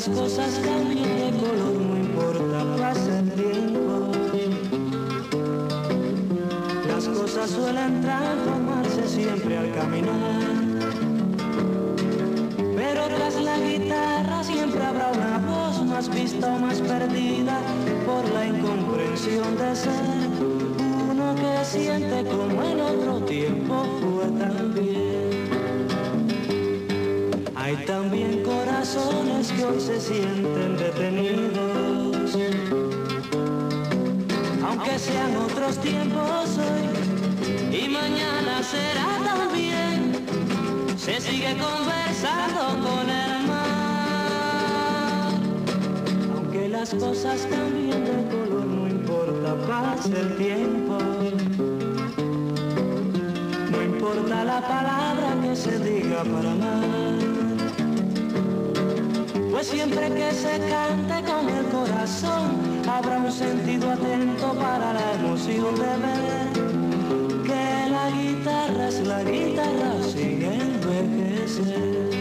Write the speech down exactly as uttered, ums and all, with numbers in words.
las cosas cambien de color, no importa, pasa el tiempo. Las cosas suelen transformarse siempre al caminar, pero tras la guitarra siempre habrá una voz más vista o más perdida por la incomprensión de ser uno que siente como en otro tiempo fue también. Hay también corazones que hoy se sienten detenidos, aunque sean otros tiempos hoy y mañana será también. Se sigue conversando con el mar, aunque las cosas cambien de color, no importa, pasa el tiempo. No importa la palabra que se diga para amar, pues siempre que se cante con el corazón habrá un sentido atento para la emoción de ver que la guitarra es la guitarra sin envejecer.